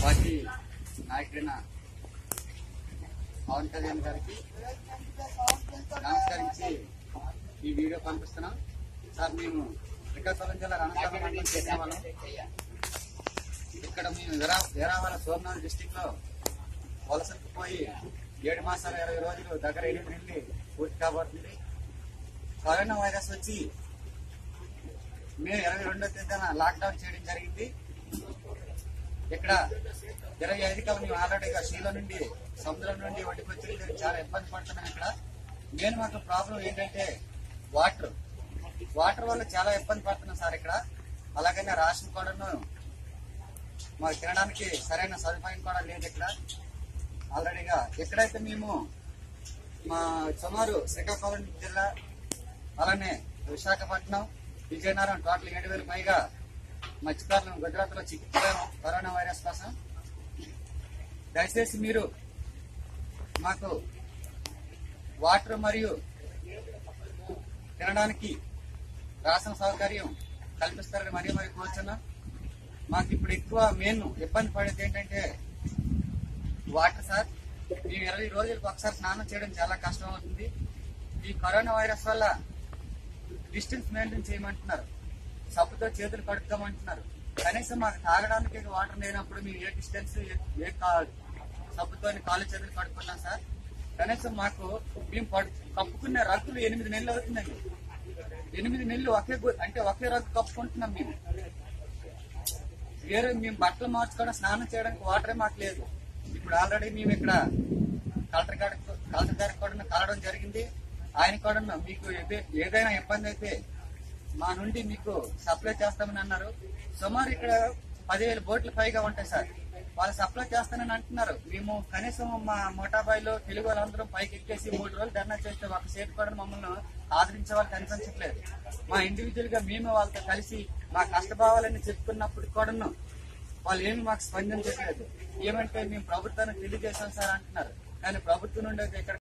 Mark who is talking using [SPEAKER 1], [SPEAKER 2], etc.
[SPEAKER 1] Party నాయకుడైన పవన్ కళ్యాణ్ గారికి నమస్కరించి ఈ వీడియో పంపిస్తున్నాం. సార్, మేము శ్రీకాకుళం జిల్లా రణస్థలం మండలం చేసిన వాళ్ళం. ఇక్కడ మేము వీరావాల సోమనాథ్ డిస్టిక్ లో వలసకు పోయి 7 మాసాలు 20 రోజులు దగ్గర 8 నెలలు పూర్తి కాబోతుంది. కరోనా వైరస్ వచ్చి మే 22వ తేదీన లాక్డౌన్ చేయడం జరిగింది. ఇక్కడ 25 కల్లా మేము ఆల్రెడీగా శీల నుండి సముద్రం నుండి ఒడ్డుకొచ్చి చాలా ఇబ్బంది పడుతున్నాం. ఇక్కడ మెయిన్ మాకు ప్రాబ్లం ఏంటంటే వాటర్ వల్ల చాలా ఇబ్బంది పడుతున్నాం సార్. ఇక్కడ అలాగనే రేషన్ కూడాను మాకు తినడానికి సరైన సదుపాయం కూడా లేదు. ఇక్కడ ఆల్రెడీగా ఎక్కడైతే మేము మా సుమారు శ్రీకాకుళం జిల్లా అలానే విశాఖపట్నం విజయనగరం టోటల్ 7,000 పైగా మత్స్యకారులను గుజరాత్ లో చికిత్స కరోనా వైరస్ కోసం. దయచేసి మీరు మాకు వాటర్ మరియు తినడానికి రేషన్ సౌకర్యం కల్పిస్తారని మరీ కోరుచున్నాం. మాకు ఇప్పుడు ఎక్కువ మెయిన్ ఇబ్బంది పడేది ఏంటంటే వాటర్ సార్. మేము 20 రోజులకు ఒకసారి స్నానం చేయడం చాలా కష్టం అవుతుంది. ఈ కరోనా వైరస్ వల్ల డిస్టెన్స్ మెయింటైన్ చేయమంటున్నారు, సబ్బుతో చేతులు కడుక్కోమంటున్నారు. కనీసం మాకు తాగడానికి వాటర్ లేనప్పుడు మేము ఏ డిస్టెన్స్ ఏ సబ్బుతో కాళ్ళు చేతులు కడుక్కున్నాం సార్. కనీసం మాకు మేము కప్పుకునే రగ్గులు 8 నెలలు అవుతుందండి. 8 నెలలు ఒకే రగ్గు కప్పుకుంటున్నాం మేము. మేము బట్టలు మార్చుకోవడం స్నానం చేయడానికి వాటరే మాకు లేదు. ఇప్పుడు ఆల్రెడీ మేము ఇక్కడ కలెక్టర్ గారికి కూడా కలవడం జరిగింది. ఆయన కూడా మీకు ఏదైనా ఇబ్బంది అయితే మా నుండి మీకు సప్లై చేస్తామని అన్నారు. సుమారు ఇక్కడ 10,000 బోట్లు పైగా ఉంటాయి సార్. వాళ్ళు సప్లై చేస్తానని అంటున్నారు. మేము కనీసం మా మోటాబాయిలో తెలుగు వాళ్ళందరం పైకి ఎక్కేసి 3 రోజులు ధర్నా చేస్తే ఒక సేటు కూడా మమ్మల్ని ఆదరించే వాళ్ళు కనిపించట్లేదు. మా ఇండివిజువల్ గా మేము వాళ్ళతో కలిసి మా కష్టభావాలని చెప్పుకున్నప్పుడు కూడాను వాళ్ళు ఏమి మాకు స్పందించట్లేదు. ఏమంటే మేము ప్రభుత్వానికి తెలియజేశాం సార్ అంటున్నారు. కానీ ప్రభుత్వం నుండి అయితే ఇక్కడ